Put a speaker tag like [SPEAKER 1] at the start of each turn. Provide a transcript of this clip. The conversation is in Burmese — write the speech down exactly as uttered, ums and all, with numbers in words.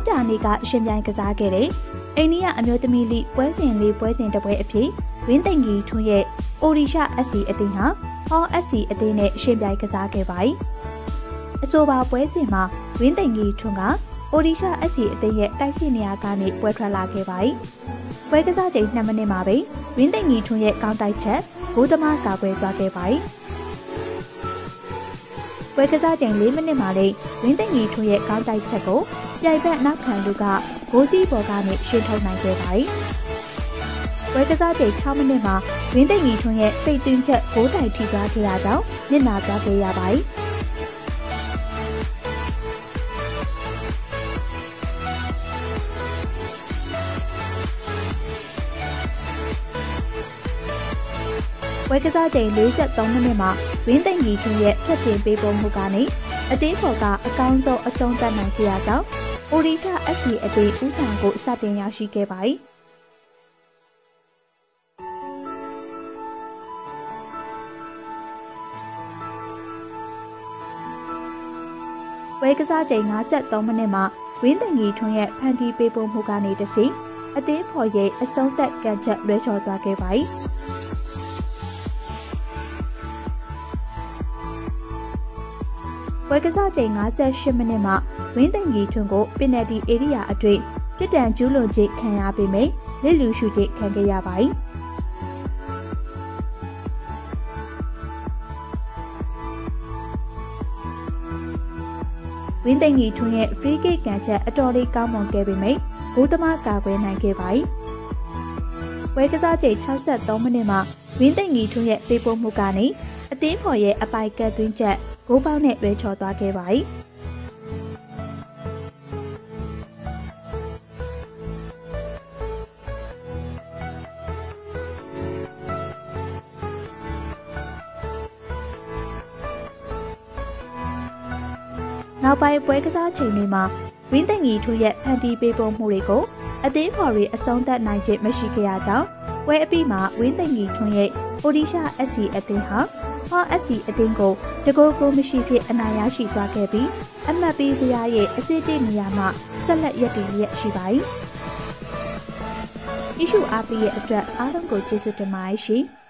[SPEAKER 1] ကြာနေ့ကရှင်ပြိုင်ကစားခဲ့တဲ့အိန္ဒိယအမျိုးသမီးလိပွဲစဉ်လေးပွဲစဉ်တစ်ပွဲအဖြစ်ဝင်းသိမ်ကြီးထွန်းရဲ့အိုဒီရှာ အက်စီ အသင်းဟာဟော အက်စီ အသင်းနဲ့ရှင်ပြိုင်ကစားခဲ့ပါတယ်။အဆိုပါပွဲစဉ်မှာဝင်းသိမ်ကြီးထွန်းကအိုဒီရှာ အက်စီ အသင်းရဲ့တိုက်စစ်နေရာကနေပွဲထွက်လာခဲ့ပါတယ်။ပွဲကစားချိန်နှစ်မိနစ်မှာပဲဝင်းသိမ်ကြီးထွန်းရဲ့ကောင်းတိုက်ချက်ဘိုးသမားကာကွယ်သွားခဲ့ပါတယ်။ပွဲကစားချိန်လေးမိနစ်မှာလေဝင်းသိမ်ကြီးထွန်းရဲ့ကောင်းတိုက်ချက်ကိုပြိုင်ဘက်နောက်ခံလူကဂိုးစီးပေါ်ကနေရှင်းထုတ်နိုင်ခဲ့ပါတယ်။ပွဲကစားချိန်၆မိနစ်မှာဝင်းသိမ်ကြီးထွန်းရဲ့ပိတ်သွင်းချက်ဂိုးတိုင်ထိသွားခဲ့တာကြောင့်မျက်နှာပြခဲ့ရပါတယ်။ပွဲကစားချိန်၄၃မိနစ်မှာဝင်းသိမ်ကြီးထွန်းရဲ့ဖျက်တင်ပေးပုံမှုကနေအသင်းပေါ်ကအကောင်းဆုံးအဆုံးသတ်နိုင်ခဲ့ရကြောင်းအိုဒီရှာ အက်စီ အသင်းဦးဆောင်ကိုစတင်ရရှိခဲ့ပါတယ်။ပွဲကစားချိန်၅၃မိနစ်မှာဝင်းသိမ်ကြီးထွန်းရဲ့ဖန်တီးပေးပုံမှုကနေတဆင့်အသင်းဖော်ရဲ့အဆုံးသတ်ကန်ချက်လွဲချော်သွားခဲ့ပါတယ်။ပွဲကစားချိန်၅၈မိနစ်မှာဝင်းသိမ်ကြီးထွန်းကိုပင်နယ်တီဧရိယာအတွင်းပြစ်ဒဏ်ကျူးလွန်ခြင်းခံရပေမယ့်လက်လူရှုခြင်းခံခဲ့ရပါတယ်။ဝင်းသိမ်ကြီးထွန်းရဲ့ free kick ကန်ချက်အတော်လေးကောင်းမွန်ခဲ့ပေမယ့်ဂိုးသမားကာကွယ်နိုင်ခဲ့ပါတယ်။ပွဲကစားချိန်၆၃မိနစ်မှာဝင်းသိမ်ကြီးထွန်းရဲ့ပေးပို့မှုကနေအသင်းဖော်ရဲ့အပိုက်ကတ်သွင်းချက်ဂိုးပေါက်နဲ့လွဲချော်သွားခဲ့ပါတယ်။နောက်ပိုင်းပွဲကစားချိန်တွေမှာဝင်းသိမ်ကြီးထွန်းရဲ့ဖန်တီးပေးပုံမှုတွေကိုအသင်းဖော်တွေအဆုံးသတ်နိုင်ခြင်းမရှိခဲ့ရကြောင်းပွဲအပြီးမှာဝင်းသိမ်ကြီးထွန်းရဲ့အိုဒီရှာ အက်စီ အသင်းဟာဟော အက်စီ အသင်းကိုတကိုယ်ကိုမရှိဖြစ်အနိုင်ရရှိသွားခဲ့ပြီးအမှတ်ပေးစရာရဲ့အစစ်တေးနေရာမှာဆက်လက်ရပ်တည်ရရှိပါတယ်။issue အားပေးရဲ့အတွက်အားလုံးကိုကျေးဇူးတင်ပါတယ်ရှင်။